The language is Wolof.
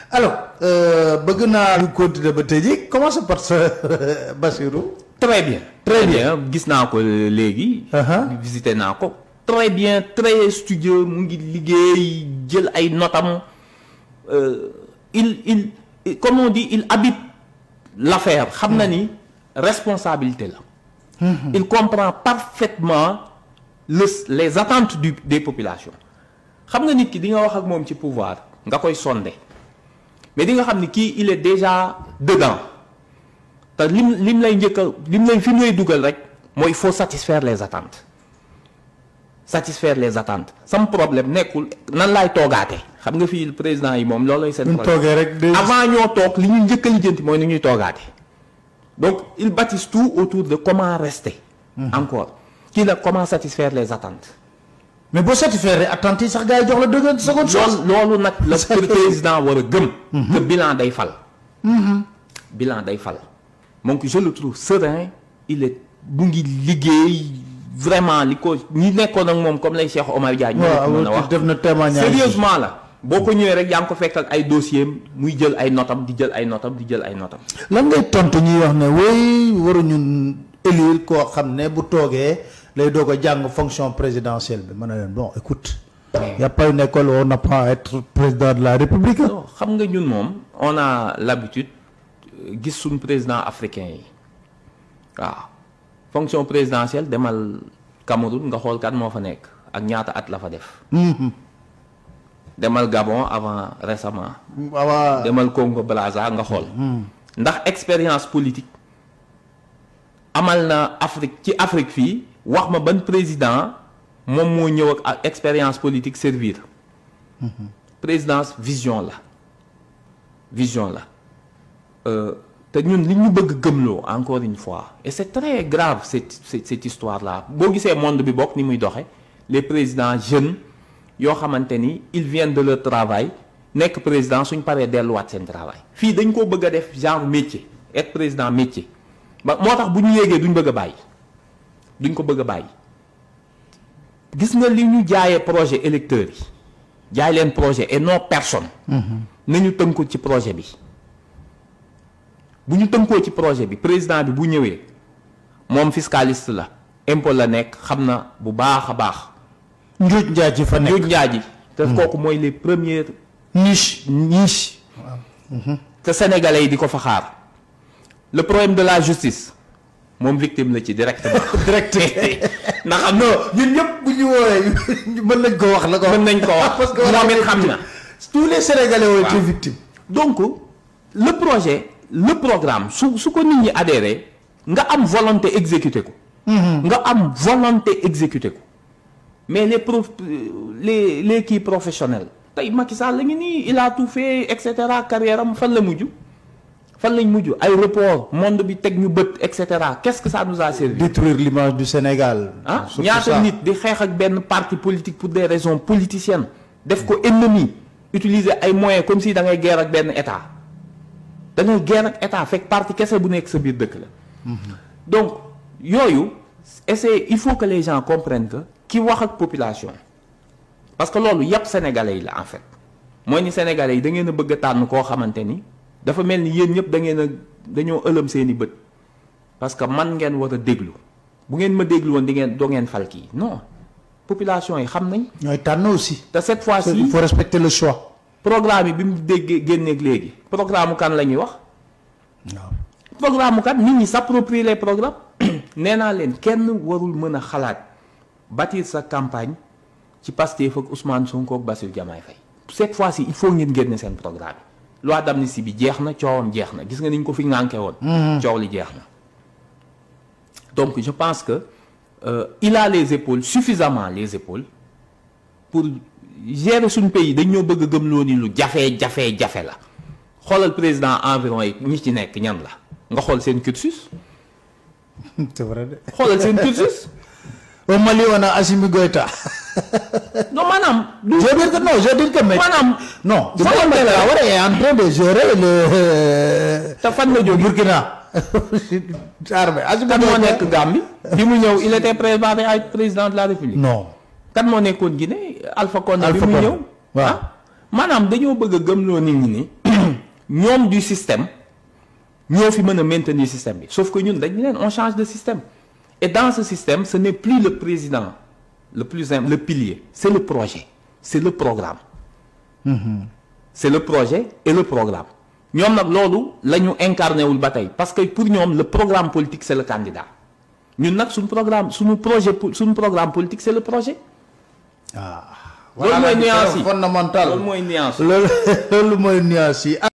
alors bëgg naa ñu continuer ba tey jii comment se passe Bassirou. très bien gis naa ko léegi. visité naa ko. très bien très studieux mu ngi liggéey jël ay notam il comme on dit il habite l'affaire xam na ni responsabilité la. il comprend parfaitement les attentes des populations. xam nga nit ki di nga wax ak moom ci pouvoir nga koy sondé mais di nga xam ni kii il est déjà dedans te lim lay njëkk a fi mu lay dugal rek mooy il faut satisfaire les attentes. sam problème nekkul nan laay toogaate xam nga fii président yi moom loolooy seen problème avant ñoo toog li ñuy njëkk a lijjanti mooy ni ñuy toogaate donc ils bâtissent tout autour de comment rester encore kii nag comment satisfaire les attentes mais boo satisfaire attentes yi sax gars yi jox la deuxième seconde chance loolu nag la président war a gëm que bilan day fal donc je le trouve serein il est bu ngi liggéey vraiment li ko ñi nekkoon ak moom comme lay Cheikh Omar Diagne mën a wax def na témoignage sérieusement la boo ko ñëwee rek yaa ngi ko fekk ak ay dossier muy jël ay notam di jël ay notam lan ngay tontu ñuy wax ne wéy waruñu élire koo xam ne bu toogee lay doog a jàng fonction présidentielle bi mën na leen bon écoute y a pas une école où on apprend à être président de la République. non xam nga ñun moom on a l'habitude gis suñu président africain yi waaw fonction présidentielle demal Cameroun nga xool kan moo fa nekk ak ñaata at la fa def. demal Gabon avant récemment. demal Congo Brazza nga xool. ndax expérience politique amal na Afrique fii wax ma ban président moom moo ñëw ak expérience politique servir. présidence vision la. te ñun li ñu bëgg gëmloo encore une fois et c'est très grave cette histoire là boo gisee monde bi bokk ni muy doxe les présidents jeunes yoo xamante ni ils viennent de leur travail nekk président suñ paree delluwaat seen travail fii dañ koo bëgg a def genre métier être président métier ba moo tax bu ñu yéegee duñ ko bëgg a bàyyi gis nga li ñu jaayee projet électeurs yi jaay leen projet et non personne nañu tënku ci projet bi bu ñu tënkoo ci projet bi président bi bu ñëwee moom fiscaliste la impôt la nekk xam na bu baax a baax. njuuj njaaj ji fa nekk njuuj njaaj ji. te kooku mooy les premières niche. te sénégalais yi di ko fa xaar. le problème de la justice moom victime la ci directement. ndax am na ñun ñëpp bu ñu woowee mën nañ ko wax la ko. mën nañ ko wax parce que moom it xam na. tous les sénégalais ont été victimes. donc le programme su ko nit ñi adhéré nga am volonté exécuter ko. mais les kii professionnels. tey Macky Sall la ngi nii il a tout fait et cetera carrière am fan lañ mujj aéroport monde bi teg ñu bët et cetera qu'est-ce que ça nous a servi. détruire l'image du Sénégal. ñaata nit di xeex ak benn parti politique pour des raisons politiciennes def ko ennemi utiliser ay moyens comme si da ngay guerre ak benn état. da ngay guerre ak état fekk parti kese bu nekk sa biir dëkk la. donc yooyu il faut que les gens comprennent que ki wax ak population parce que loolu yëpp sénégalais yi la en fait mooy ni sénégalais yi da ngeen a bëgg a tànn koo xamante ni dafa mel ni yéen ñëpp dañoo ëlëm seeni bët parce que man ngeen war a déglu bu ngeen ma déglu woon doo ngeen fal kii non population yi xam nañ. ñooy tànn aussi. te cette fois-ci il faut respecter le choix. programme yi bi mu génneeg léegi programme kan la ñuy wax. waaw programme kan nit ñi s'approprier les programmes nee naa leen kenn warul mën a xalaat bâtir sa campagne ci Pastef ak Ousmane Sonko ak Bassirou Diomaye Faye cette fois-ci il faut ngeen génne seen programme yi loi d'amnistie bi jeex na coowam jeex na gis nga ni ñu ko fi ŋànke woon. coow li jeex na donc je pense que il a les épaules suffisamment les épaules pour. gérer suñu pays dañ ñoo bëgg a gëmloo ni lu jafe la xoolal président environ yi ñi ci nekk ñan la nga xool seen cursus. c'est vrai de. xoolal seen cursus. au Mali on a Assimi Goïta. non maanaam. je veux dire que mais. maanaam. non volonté la war est en train de gérer le. te fan la jógee Burkina. armée Assimi kan moo nekk Gambie. bi mu ñëw il était préparé à être président de la République. non. kan moo nekkoon Guinée Alpha Condé bi mu ñëw waaw maanaam dañoo bëgg a gëmloo nit ñi ni ñoom du système ñoo fi mën a maintenir système bi sauf que ñun dañu leen on change de système et dans ce système ce n'est plus le président le pilier c'est le projet c'est le programme c'est le projet et le programme ñoom nag loolu la ñu incarné wul ba tey parce que pour ñoom le programme politique c'est le candidat ñun nag suñu programme suñu programme politique c'est le projet ah loolu mooy nuance yi fondamental loolu mooy nuance loolu mooy nuance yi